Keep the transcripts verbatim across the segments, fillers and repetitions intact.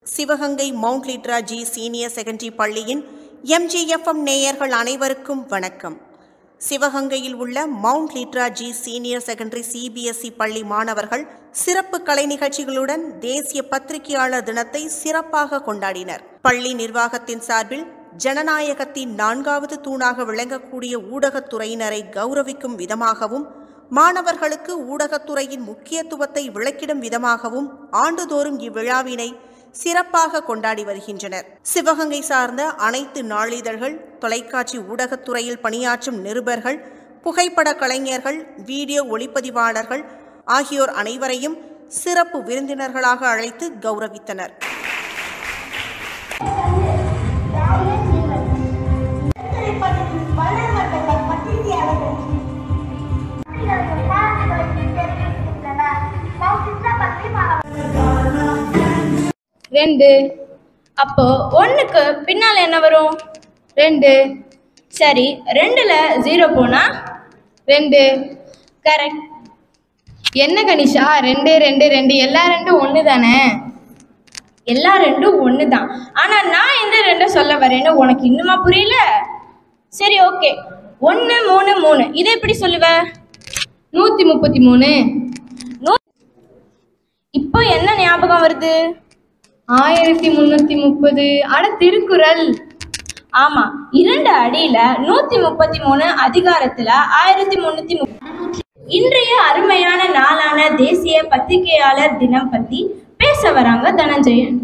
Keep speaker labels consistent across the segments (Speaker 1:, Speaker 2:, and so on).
Speaker 1: Sivaganga Mount Litera Zee senior secondary பள்ளியின் M G F M நேயர்கள் அனைவருக்கும் வணக்கம். சிவகங்கையில் உள்ள Mount Litera Zee senior secondary C B S E பள்ளி மாணவர்கள் சிறப்பு கலை நிகழ்ச்சிகளுடன் தேசிய பத்திரிகையாளர் தினத்தை சிறப்பாக கொண்டாடினர். பள்ளி நிர்வாகத்தின் சார்பில் ஜனநாயகத்தின் நான்காவது தூணாக விளங்கக்கூடிய ஊடகத்துறையினரை கௌரவிக்கும் விதமாகவும் மாணவர்களுக்கு ஊடகத்துறையின் முக்கியத்துவத்தை விளக்கிடும் விதமாகவும் ஆண்டுதோறும் இவ்விழாவினை சிறப்பாக கொண்டாடி வருகின்றனர். சிவகங்கை சார்ந்த அனைத்து நாளிதழ்கள், தொலைக்காட்சி ஊடகத்துறையில் பணியாற்றும் நிருபர்கள், புகைப்பட கலைஞர்கள், வீடியோ ஒளிப்பதிவாளர்கள் ஆகியோர் அனைவரையும் சிறப்பு விருந்தினர்களாக அழைத்து கௌரவித்தனர்.
Speaker 2: ரெண்டு. அப்போ ஒன்றுக்கு பின்னால் என்ன வரும்? ரெண்டு. சரி, ரெண்டில் ஜீரோ போனா ரெண்டு. கரெக்ட். என்ன கனிஷா, ரெண்டு ரெண்டு ரெண்டு எல்லா ரெண்டும் ஒன்று தானே? எல்லா ரெண்டும் ஒன்று தான். ஆனால் நான் எந்த ரெண்டை சொல்ல வரேன்னு உனக்கு இன்னுமா புரியல? சரி, ஓகே. ஒன்று மூணு மூணு இதை எப்படி சொல்லுவ? நூற்றி முப்பத்தி மூணு. நூ இப்போ என்ன ஞாபகம் வருது? ஆயிரத்தி முன்னூற்றி முப்பது. அட, திருக்குறள். ஆமாம், இரண்டு அடியில் நூற்றி முப்பத்தி மூணு அதிகாரத்தில் ஆயிரத்தி முன்னூற்றி முப்பது. இன்றைய அருமையான நாளான தேசிய பத்திரிகையாளர் தினம் பற்றி பேச வராங்க தனஞ்சயன்.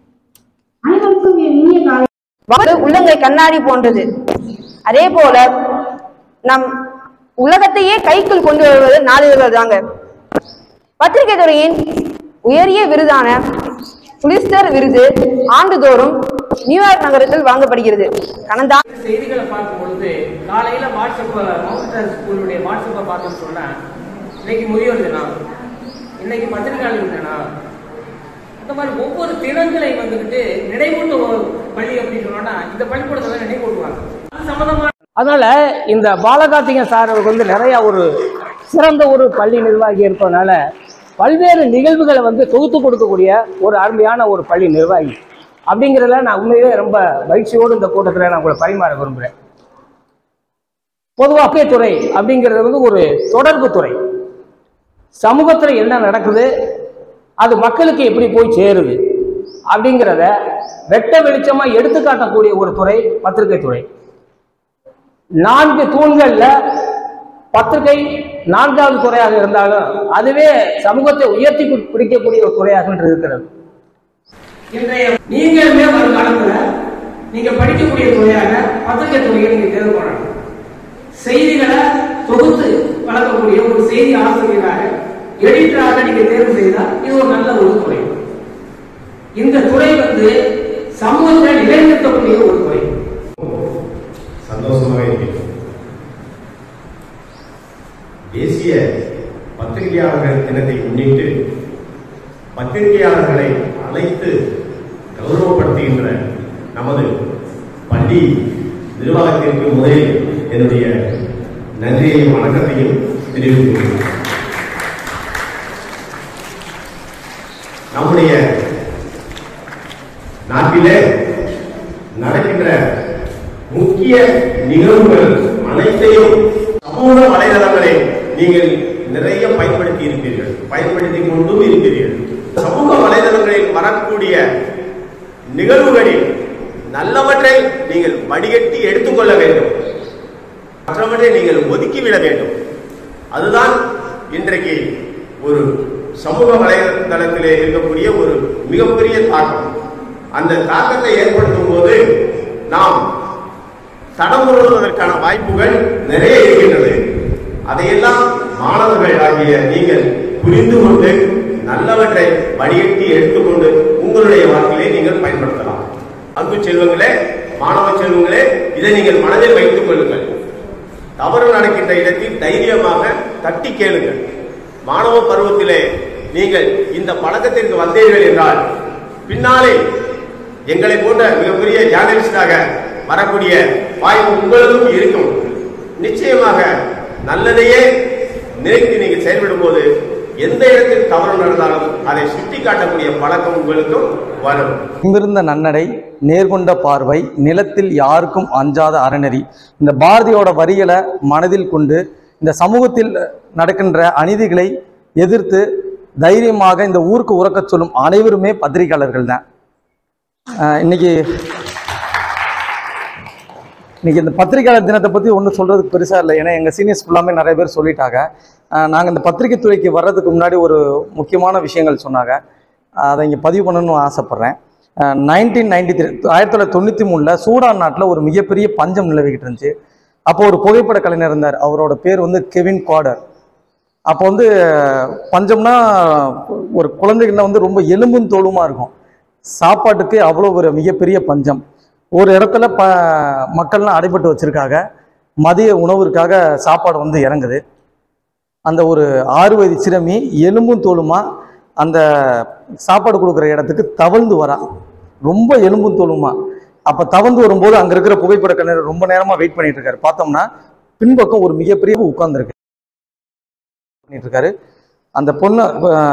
Speaker 3: உள்ளங்கை கண்ணாடி போன்றது. அதே போல நம் உலகத்தையே கைக்குள் கொண்டு வருவது நாளிதழ்கள் தாங்க. பத்திரிகை துறையின் உயரிய விருதான புலிஸ்டர் விருது ஆண்டுதோறும் நியூயார்க் நகரத்தில் வழங்கப்படுகிறது. கடந்த
Speaker 4: செய்திகளை பார்க்கும் பொழுது காலையில வாட்ஸ்அப் மவுண்ட் ஸ்கூலுடைய வாட்ஸ்அப்பை பார்த்தோம்னு சொன்னா இன்னைக்கு முதியோர் தினம், இன்னைக்கு பத்திரிகையாளர் தினம், இந்த மாதிரி ஒவ்வொரு தினங்களை வந்துகிட்டு நினைவூட்ட பள்ளி அப்படின்னு சொன்னா இந்த பள்ளிக்கூடத்தை நினைவூட்டுவாங்க. அது சம்பந்தமா
Speaker 5: அதனால இந்த பாலகார்த்திகன் சார் அவருக்கு வந்து நிறைய ஒரு சிறந்த ஒரு பள்ளி நிர்வாகி இருப்பதனால பல்வேறு நிகழ்வுகளை வந்து தொகுத்து கொடுக்கக்கூடிய ஒரு அருமையான ஒரு பள்ளி நிர்வாகி அப்படிங்கிறதுல நான் உண்மையிலே ரொம்ப மகிழ்ச்சியோடு இந்த கூட்டத்தில் நான் உங்களை பரிமாற விரும்புகிறேன். பொதுவாக துறை அப்படிங்கிறது வந்து ஒரு தொடர்பு துறை. சமூகத்தில் என்ன நடக்குது, அது மக்களுக்கு எப்படி போய் சேருது அப்படிங்கிறத வெட்ட வெளிச்சமாக எடுத்து காட்டக்கூடிய ஒரு துறை பத்திரிகை துறை. நான்கு தூண்கள்ல பத்திரிகை நான்காவது துறையாக இருந்தாலும் அதுவே சமூகத்தை உயர்த்தி பிடிக்கக்கூடிய ஒரு துறையாக இருக்கிறது.
Speaker 4: இன்றைய நீங்களுமே ஒரு காலத்துல நீங்க படிக்கக்கூடிய துறையாக பத்திரிகை துறையை நீங்க தேர்வு பண்ணணும். செய்திகளை தொகுத்து வழங்கக்கூடிய ஒரு செய்தி ஆசிரியராக, எடிட்டராக நீங்க தேர்வு செய்தால் இது ஒரு நல்ல ஒரு துறை. இந்த துறை வந்து சமூகத்தை நிலைநிறுத்தக்கூடிய ஒரு துறை.
Speaker 6: சந்தோஷமாக இருக்கிறது. தேசிய பத்திரிகையாளர்கள் தினத்தை முன்னிட்டு பத்திரிகையாளர்களை அழைத்து கௌரவப்படுத்துகின்ற நமது பள்ளி நிர்வாகத்திற்கு முதலில் என்னுடைய நன்றியையும் வணக்கத்தையும் தெரிவித்துள்ளேன். நம்முடைய நாட்டிலே நடக்கின்ற முக்கிய நிகழ்வுகள் அனைத்தையும் சமூக வலைதளங்களை நீங்கள் நிறைய பயன்படுத்தி இருப்பீர்கள், பயன்படுத்தி கொண்டும் இருக்கிறீர்கள். சமூக வலைதளங்களில் வரக்கூடிய நிகழ்வுகளில் நல்லவற்றை நீங்கள் வடிகட்டி எடுத்துக்கொள்ள வேண்டும், மற்றவற்றை நீங்கள் ஒதுக்கிவிட வேண்டும். அதுதான் இன்றைக்கு ஒரு சமூக வலைதளத்திலே இருக்கக்கூடிய ஒரு மிகப்பெரிய தாக்கம். அந்த தாக்கத்தை ஏற்படுத்தும் போது நாம் தடம் புரளுவதற்கான வாய்ப்புகள் நிறைய இருக்கின்றது. அதையெல்லாம் மாணவர்கள் ஆகிய நீங்கள் புரிந்து கொண்டு நல்லவற்றை வடிகட்டி எடுத்துக்கொண்டு உங்களுடைய வாழ்க்கையை நீங்கள் பயன்படுத்தலாம். அன்பு செல்வங்களே, மாணவ செல்வங்களே, இதை நீங்கள் மனதில் வைத்துக் கொள்ளுங்கள். தவறு நடக்கின்ற இடத்தில் தைரியமாக தட்டி கேளுங்கள். மாணவ பருவத்திலே நீங்கள் இந்த பழக்கத்திற்கு வந்தீர்கள் என்றால் பின்னாலே எங்களை போன்ற மிகப்பெரிய ஜேர்னலிஸ்டாக வரக்கூடிய வாய்ப்பு உங்களுக்கும் இருக்கும். நிச்சயமாக நல்லதையே நினைத்து நீங்கள் செயல்படும் போது எந்த இடத்தில் தவறு நடந்தாலும் அதை சுட்டி காட்டக்கூடிய பழக்கம் உங்களுக்கும் வரும்.
Speaker 7: நிமிர்ந்த நன்னடை, நேர்கொண்ட பார்வை, நிலத்தில் யாருக்கும் அஞ்சாத அறநெறி, இந்த பாரதியோட வரிகளை மனதில் கொண்டு இந்த சமூகத்தில் நடக்கின்ற அநீதிகளை எதிர்த்து தைரியமாக இந்த ஊருக்கு உறக்கச் சொல்லும் அனைவருமே பத்திரிகையாளர்கள் தான். இன்னைக்கு இன்னைக்கு இந்த பத்திரிகையாளர் தினத்தை பற்றி ஒன்றும் சொல்கிறதுக்கு பெருசாக இல்லை. ஏன்னா எங்கள் சீனியர்ஸ் ஃபுல்லாமே நிறைய பேர் சொல்லிட்டாங்க. நாங்கள் இந்த பத்திரிகை துறைக்கு வர்றதுக்கு முன்னாடி ஒரு முக்கியமான விஷயங்கள் சொன்னாங்க, அதை இங்கே பதிவு பண்ணணும்னு ஆசைப்பட்றேன். நைன்டீன் நைன்டி த்ரீ ஆயிரத்தி தொள்ளாயிரத்தி தொண்ணூற்றி மூணில் சூடான் நாட்டில் ஒரு மிகப்பெரிய பஞ்சம் நிலவிக்கிட்டு இருந்துச்சு. அப்போ ஒரு புகைப்பட கலைஞர் இருந்தார், அவரோட பேர் வந்து கெவின் குவாடர். அப்போ வந்து பஞ்சம்னா ஒரு குழந்தைகள்லாம் வந்து ரொம்ப எலும்பும் தோலுமாக இருக்கும், சாப்பாட்டுக்கு அவ்வளோ ஒரு மிகப்பெரிய பஞ்சம். ஒரு இடத்துல ப மக்கள்லாம் அடைபட்டு வச்சுருக்காங்க, மதிய உணவுக்காக சாப்பாடு வந்து இறங்குது. அந்த ஒரு ஆறு வயது சிறுமி எலும்பும் தோலுமா அந்த சாப்பாடு கொடுக்குற இடத்துக்கு தவழ்ந்து வரா, ரொம்ப எலும்பும் தோலுமா. அப்போ தவழ்ந்து வரும்போது அங்கே இருக்கிற புகைப்பட கலைஞர் ரொம்ப நேரமாக வெயிட் பண்ணிட்டு இருக்காரு. பார்த்தோம்னா பின்பக்கம் ஒரு மிகப்பெரிய உட்கார்ந்துருக்கு பண்ணிட்டு இருக்காரு. அந்த பொண்ணு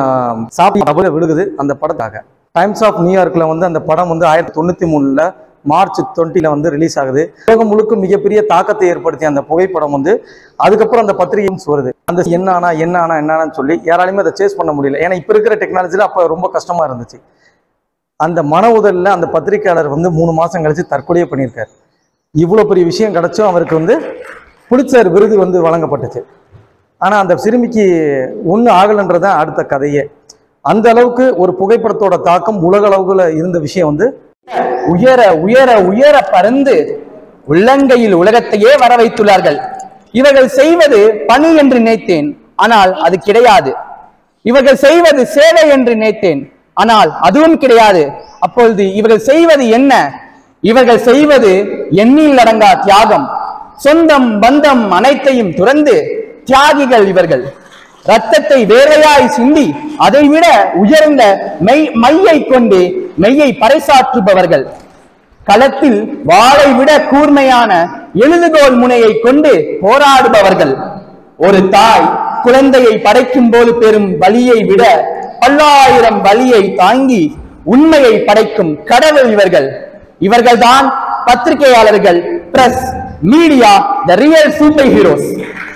Speaker 7: சாப்பிட விழுகுது அந்த படத்தாக. டைம்ஸ் ஆஃப் நியூயார்க்கில் வந்து அந்த படம் வந்து ஆயிரத்தி தொண்ணூற்றி மூணில் மார்ச் டுவெண்ட்டியில் வந்து ரிலீஸ் ஆகுது. உலகம் முழுக்க மிகப்பெரிய தாக்கத்தை ஏற்படுத்திய அந்த புகைப்படம் வந்து அதுக்கப்புறம் அந்த பத்திரிகையும் வருது. அந்த என்ன ஆனா என்ன ஆனா என்னன்னு சொல்லி யாராலையுமே அதை சேஸ் பண்ண முடியல. ஏன்னா இப்போ இருக்கிற டெக்னாலஜியில் அப்போ ரொம்ப கஷ்டமாக இருந்துச்சு. அந்த மன உதலில் அந்த பத்திரிகையாளர் வந்து மூணு மாதம் கழிச்சு தற்கொலையே பண்ணியிருக்காரு. இவ்வளோ பெரிய விஷயம் கிடைச்சும் அவருக்கு வந்து புலிட்சர் விருது வந்து வழங்கப்பட்டுச்சு. ஆனால் அந்த சிறுமிக்கு ஒன்றும் ஆகலைன்றதான் அடுத்த கதையே. அந்த அளவுக்கு ஒரு புகைப்படத்தோட தாக்கம் உலக அளவுல இருந்த விஷயம் வந்து
Speaker 8: உயர உயர உயர பறந்து உள்ளங்கையில் உலகத்தையே வர வைத்துள்ளார்கள். இவர்கள் செய்வது பணி என்று நினைத்தேன், ஆனால் அது கிடையாது. இவர்கள் செய்வது சேவை என்று நினைத்தேன், ஆனால் அதுவும் கிடையாது. அப்பொழுது இவர்கள் செய்வது என்ன? இவர்கள் செய்வது எண்ணில் அடங்கா தியாகம். சொந்தம் பந்தம் அனைத்தையும் துறந்து தியாகிகள் இவர்கள். ரத்தத்தை வேறையாய் சிந்தி அதைவிட உயர்ந்த மெய் மையை கொண்டு மெய்யை பறைசாற்றுபவர்கள். களத்தில் வாளை விட கூர்மையான எழுதுகோல் முனையை கொண்டு போராடுபவர்கள். ஒரு தாய் குழந்தையை படைக்கும் போது பெறும் வலியை விட பல்லாயிரம் வலியை தாங்கி உண்மையை படைக்கும் கடவுள் இவர்கள். இவர்கள்தான் பத்திரிகையாளர்கள், press, media, the real super heroes.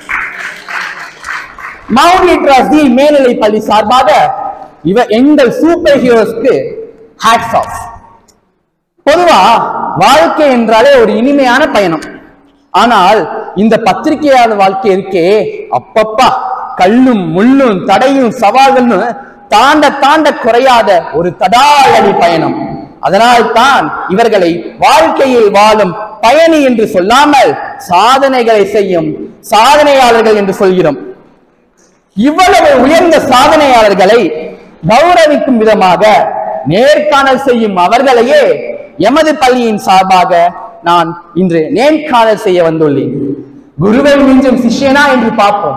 Speaker 8: Mount Litera Zee மேல்நிலை பள்ளி சார்பாக இவ எங்கள் சூப்பர் ஹீரோஸ்க்கு ஹேட்ஸ் ஆஃப். பொதுவா வாழ்க்கை என்றாலே ஒரு இனிமையான பயணம். ஆனால் இந்த பத்திரிகையாளர் வாழ்க்கை இருக்கே, அப்பப்பா கல்லும் முள்ளும் தடையும் சவால்களும் தாண்ட தாண்ட குறையாத ஒரு தடாலடி பயணம். அதனால் தான் இவர்களை வாழ்க்கையில் வாழும் பயணி என்று சொல்லாமல் சாதனைகளை செய்யும் சாதனையாளர்கள் என்று சொல்கிறோம். இவ்வளவு உயர்ந்த சாதனையாளர்களை கௌரவிக்கும் விதமாக நேர்காணல் செய்யும் அவர்களையே எமது பள்ளியின் சார்பாக நான் இன்று நேர்காணல் செய்ய வந்துள்ளேன். குருவை மிஞ்சும் சிஷ்யனா என்று பார்ப்போம்.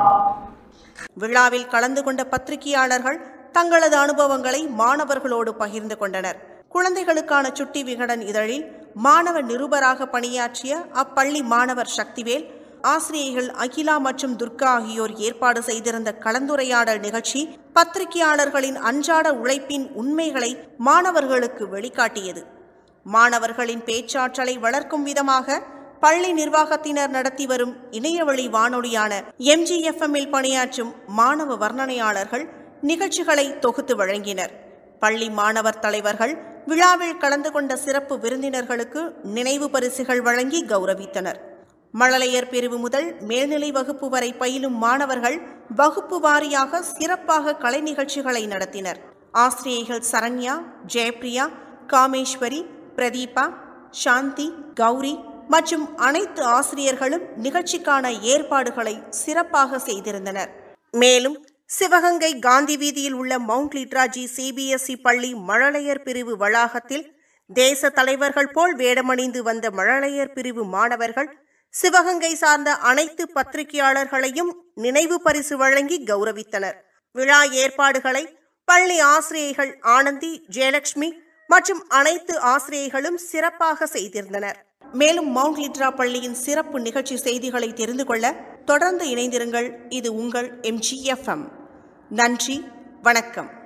Speaker 1: விழாவில் கலந்து கொண்ட பத்திரிகையாளர்கள் தங்களது அனுபவங்களை மாணவர்களோடு பகிர்ந்து கொண்டனர். குழந்தைகளுக்கான சுட்டி விகடன் இதழில் மாணவ நிருபராக பணியாற்றிய அப்பள்ளி மாணவர் சக்திவேல், ஆசிரியர்கள் அகிலா மற்றும் துர்கா ஆகியோர் ஏற்பாடு செய்திருந்த கலந்துரையாடல் நிகழ்ச்சி பத்திரிகையாளர்களின் அன்றாட உழைப்பின் உண்மைகளை மாணவர்களுக்கு வெளிக்காட்டியது. மாணவர்களின் பேச்சாற்றலை வளர்க்கும் விதமாக பள்ளி நிர்வாகத்தினர் நடத்தி வரும் இணையவழி வானொலியான எம் ஜி எஃப் எம் இல் பணியாற்றும் மாணவ வர்ணனையாளர்கள் நிகழ்ச்சிகளை தொகுத்து வழங்கினர். பள்ளி மாணவர் தலைவர்கள் விழாவில் கலந்து கொண்ட சிறப்பு விருந்தினர்களுக்கு நினைவு பரிசுகள் வழங்கி கௌரவித்தனர். மழலையர் பிரிவு முதல் மேல்நிலை வகுப்பு வரை பயிலும் மாணவர்கள் வகுப்பு வாரியாக சிறப்பாக கலை நிகழ்ச்சிகளை நடத்தினர். ஆசிரியைகள் சரண்யா, ஜெயப்பிரியா, காமேஸ்வரி, பிரதீபா, சாந்தி, கௌரி மற்றும் அனைத்து ஆசிரியர்களும் நிகழ்ச்சிக்கான ஏற்பாடுகளை சிறப்பாக செய்திருந்தனர். மேலும் சிவகங்கை காந்தி வீதியில் உள்ள Mount Litera Zee C B S E பள்ளி மழலையர் பிரிவு வளாகத்தில் தேச தலைவர்கள் போல் வேடமணிந்து வந்த மழலையர் பிரிவு மாணவர்கள் சிவகங்கை சார்ந்த அனைத்து பத்திரிகையாளர்களையும் நினைவு பரிசு வழங்கி கௌரவித்தனர். விழா ஏற்பாடுகளை பள்ளி ஆசிரியைகள் ஆனந்தி, ஜெயலட்சுமி மற்றும் அனைத்து ஆசிரியைகளும் சிறப்பாக செய்திருந்தனர். மேலும் மவுண்ட் லிட்ரா பள்ளியின் சிறப்பு நிகழ்ச்சி செய்திகளை தெரிந்து கொள்ள தொடர்ந்து இணைந்திருங்கள். இது உங்கள் எம் ஜி எஃப் எம். நன்றி, வணக்கம்.